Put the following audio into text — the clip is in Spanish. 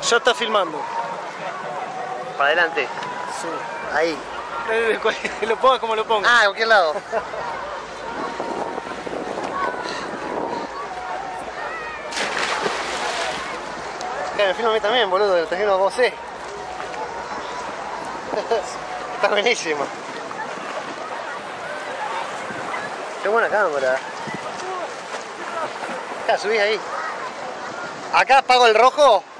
Ya está filmando. Para adelante. Sí. Ahí. Lo pongas como lo pongas. Ah, a cualquier lado. Me filmo a mí también, boludo, el terreno como sé. Está buenísimo. Qué buena cámara. Acá subís ahí. Acá apago el rojo.